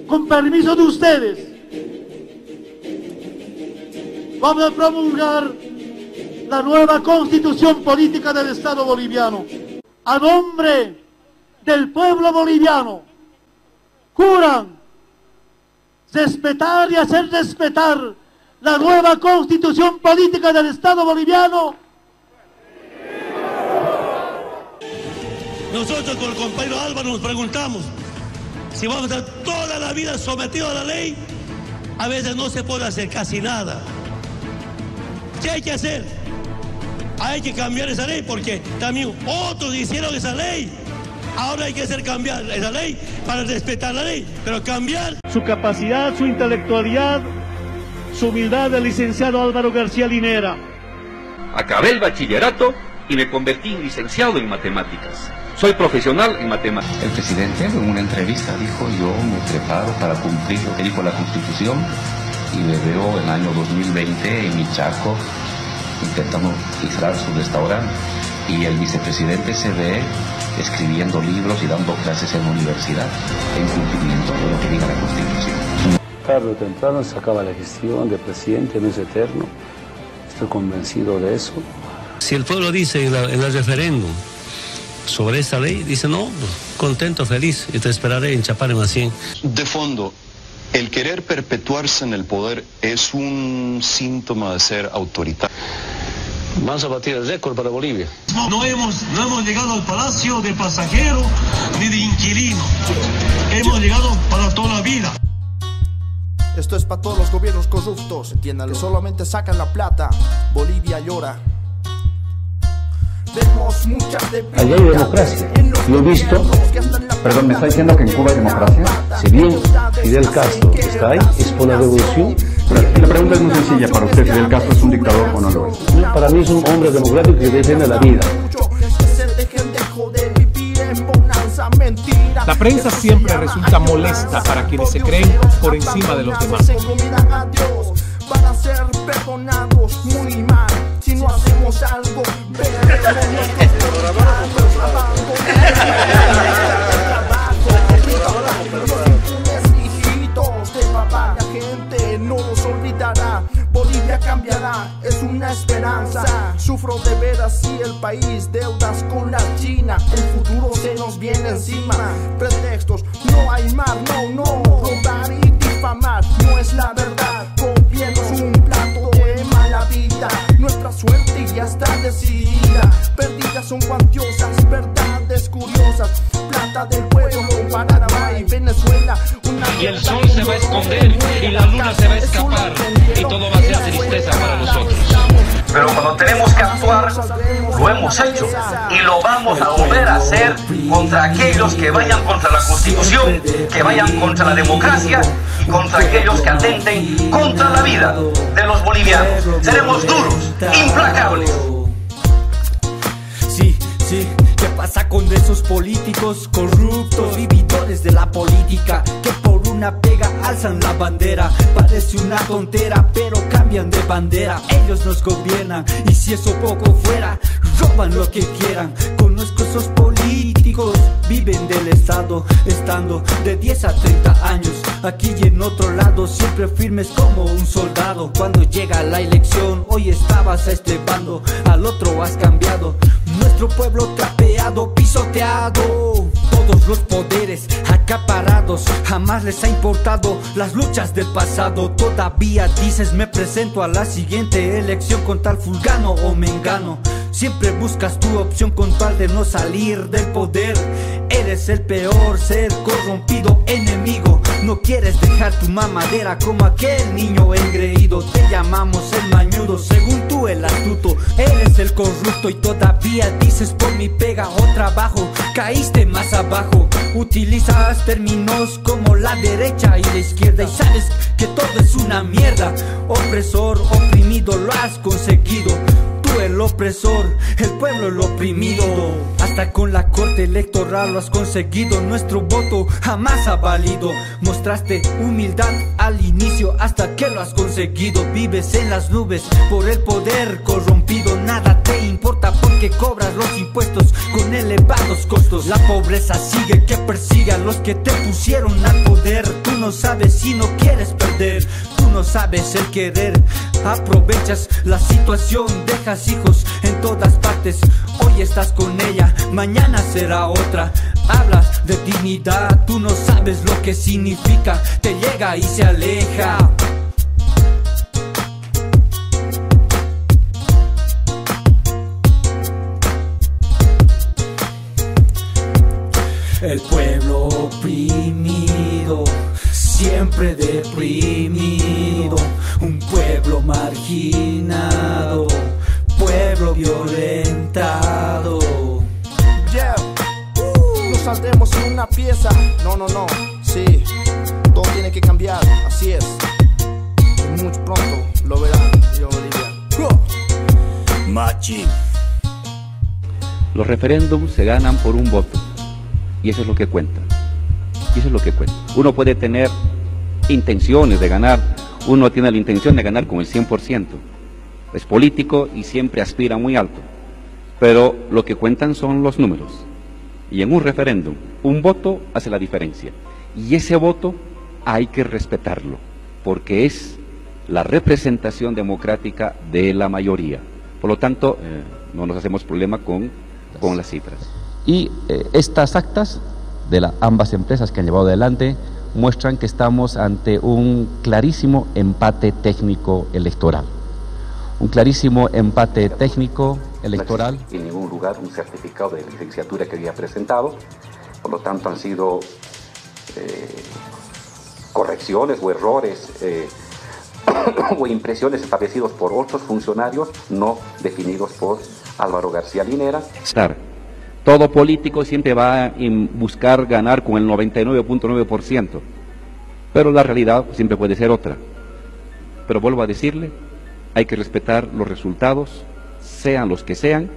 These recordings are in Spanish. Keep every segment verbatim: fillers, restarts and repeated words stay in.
con permiso de ustedes, vamos a promulgar la nueva Constitución Política del Estado Boliviano. A nombre del pueblo boliviano, juran respetar y hacer respetar la nueva Constitución Política del Estado Boliviano. Nosotros con el compañero Álvaro nos preguntamos si vamos a estar toda la vida sometidos a la ley. A veces no se puede hacer casi nada. ¿Qué hay que hacer? Hay que cambiar esa ley porque también otros hicieron esa ley. Ahora hay que hacer cambiar esa ley para respetar la ley, pero cambiar. Su capacidad, su intelectualidad, su humildad del licenciado Álvaro García Linera. Acabé el bachillerato y me convertí en licenciado en matemáticas. Soy profesional en matemáticas. El presidente en una entrevista dijo: yo me preparo para cumplir lo que dijo la Constitución, y me veo en el año dos mil veinte en Michaco intentando cerrar su restaurante, y el vicepresidente se ve escribiendo libros y dando clases en la universidad en cumplimiento de lo que diga la Constitución. Tarde o temprano se acaba la gestión de presidente, no es eterno. Estoy convencido de eso. Si el pueblo dice en, la, en el referéndum sobre esta ley, dice no, contento, feliz, y te esperaré en Chapanemacien. De fondo, el querer perpetuarse en el poder es un síntoma de ser autoritario. Vamos a batir el récord para Bolivia. No, no, hemos, no hemos llegado al palacio de pasajero ni de inquilino. Hemos llegado para toda la vida. Esto es para todos los gobiernos corruptos, entiéndanlo. Que solamente sacan la plata. Bolivia llora. Allá hay democracia. Yo he visto, perdón, me está diciendo que en Cuba hay democracia. Si bien Fidel Castro está ahí, es por la revolución. Y la pregunta es muy sencilla para usted: ¿Fidel Castro es un dictador o no lo es? Para mí es un hombre democrático que defiende la vida. La prensa siempre resulta molesta para quienes se creen por encima de los demás. Van a ser perdonados muy mal si no hacemos algo. La gente no nos olvidará. Bolivia cambiará, es una esperanza. Sufro de ver así el país, deudas con la China. El futuro se nos viene encima. Pretextos, no hay mar, no, no. Robar y difamar no es la verdad. Gobiernos un plato de mala vida. Nuestra suerte ya está decidida. Perdidas son cuantiosas, verdades curiosas. Plata del pueblo, Panamá y Venezuela. Y el sol se va a esconder y la luna se va a escapar y todo va a ser tristeza para nosotros. Pero cuando tenemos que actuar, lo hemos hecho y lo vamos a volver a hacer contra aquellos que vayan contra la Constitución, que vayan contra la democracia y contra aquellos que atenten contra la vida de los bolivianos. Seremos duros, implacables. Sí, sí. ¿Qué pasa con esos políticos corruptos, vividores de la política, que por una pega alzan la bandera? Parece una tontera, pero cambian de bandera. Ellos nos gobiernan y si eso poco fuera, roban lo que quieran. Conozco esos políticos, viven del Estado, estando de diez a treinta años, aquí y en otro lado, siempre firmes como un soldado. Cuando llega la elección, hoy estabas a este bando, al otro has cambiado. Nuestro pueblo trapeado, pisoteado, todos los poderes acaparados. Jamás les ha importado las luchas del pasado. Todavía dices me presento a la siguiente elección con tal fulgano o mengano. Siempre buscas tu opción con tal de no salir del poder. Eres el peor ser corrompido enemigo. No quieres dejar tu mamadera como aquel niño engreído. Te llamamos el mañudo, según tú el astuto. Eres el corrupto y todavía dices por mi pega o trabajo. Caíste más abajo. Utilizas términos como la derecha y la izquierda y sabes que todo es una mierda. Opresor, oprimido, lo has conseguido. Tú el opresor, el pueblo el oprimido. Hasta Hasta con la corte electoral lo has conseguido, nuestro voto jamás ha valido. Mostraste humildad al inicio hasta que lo has conseguido. Vives en las nubes por el poder corrompido. Nada te importa porque cobras los impuestos con elevados costos. La pobreza sigue que persigue a los que te pusieron al poder. Tú no sabes si no quieres perder, tú no sabes el querer. Aprovechas la situación, dejas hijos en todas partes. Hoy estás con ella, mañana será otra. Hablas de dignidad, tú no sabes lo que significa. Te llega y se aleja. El pueblo oprimido, siempre deprimido. Un pueblo marginado, pueblo violentado. Yeah, uh, no saldremos en una pieza. No, no, no, sí, todo tiene que cambiar, así es. Y muy pronto lo verán, yo Bolivia. Uh. Machi. Los referéndums se ganan por un voto. Y eso es lo que cuenta. Y eso es lo que cuenta. Uno puede tener intenciones de ganar. Uno tiene la intención de ganar con el cien por ciento. Es político y siempre aspira muy alto. Pero lo que cuentan son los números. Y en un referéndum, un voto hace la diferencia. Y ese voto hay que respetarlo, porque es la representación democrática de la mayoría. Por lo tanto, eh, no nos hacemos problema con, con las cifras. Y eh, estas actas de la, ambas empresas que han llevado adelante muestran que estamos ante un clarísimo empate técnico electoral. Un clarísimo empate técnico electoral. No existe en ningún lugar un certificado de licenciatura que había presentado, por lo tanto han sido eh, correcciones o errores eh, o impresiones establecidos por otros funcionarios no definidos por Álvaro García Linera. Todo político siempre va a buscar ganar con el noventa y nueve punto nueve por ciento, pero la realidad siempre puede ser otra. Pero vuelvo a decirle, hay que respetar los resultados, sean los que sean.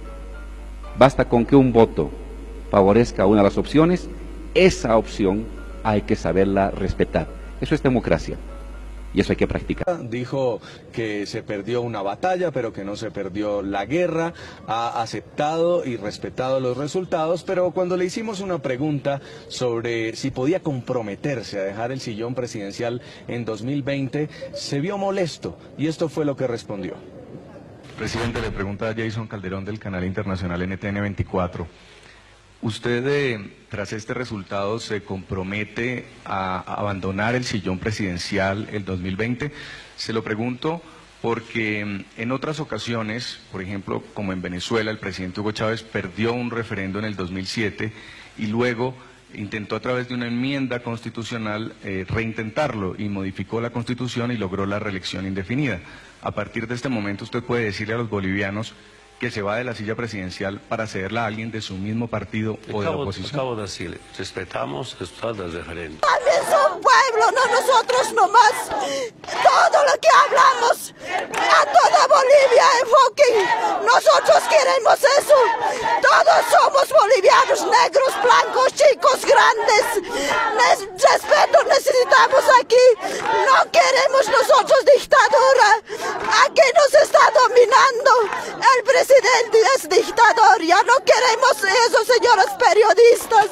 Basta con que un voto favorezca una de las opciones, esa opción hay que saberla respetar. Eso es democracia. Y eso hay que practicar. Dijo que se perdió una batalla, pero que no se perdió la guerra. Ha aceptado y respetado los resultados, pero cuando le hicimos una pregunta sobre si podía comprometerse a dejar el sillón presidencial en dos mil veinte, se vio molesto, y esto fue lo que respondió. Presidente, le pregunta a Jason Calderón del canal internacional N T N veinticuatro. ¿Usted, eh, tras este resultado, se compromete a abandonar el sillón presidencial el dos mil veinte? Se lo pregunto porque en otras ocasiones, por ejemplo, como en Venezuela, el presidente Hugo Chávez perdió un referendo en el dos mil siete y luego intentó a través de una enmienda constitucional eh, reintentarlo y modificó la Constitución y logró la reelección indefinida. A partir de este momento, usted puede decirle a los bolivianos que se va de la silla presidencial para cederla a alguien de su mismo partido o de la oposición. Acabo de decirle, respetamos el resultado del referéndum. También son pueblo, no nosotros nomás. Todo lo que hablamos a toda Bolivia enfoquen. Nosotros queremos eso. Todos somos bolivianos, negros, blancos, chicos, grandes. Ne- respeto necesitamos aquí. No queremos nosotros dictadura. Aquí nos está dominando el presidente. El presidente es dictador, ya no queremos eso, señores periodistas.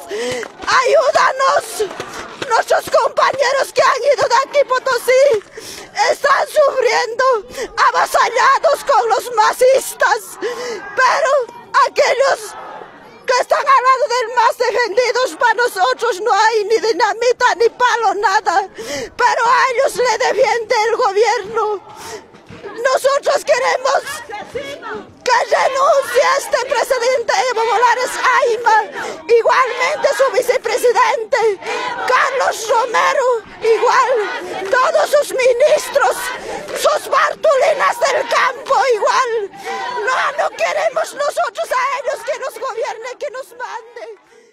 Ayúdanos. Nuestros compañeros que han ido de aquí Potosí están sufriendo, avasallados con los masistas. Pero aquellos que están al lado del más defendidos, para nosotros no hay ni dinamita, ni palo, nada. Pero a ellos le defiende el gobierno. Nosotros queremos que renuncie este presidente Evo Morales Ayma, igualmente su vicepresidente Carlos Romero, igual, todos sus ministros, sus bartulinas del campo, igual. No, no queremos nosotros a ellos que nos gobierne, que nos mande.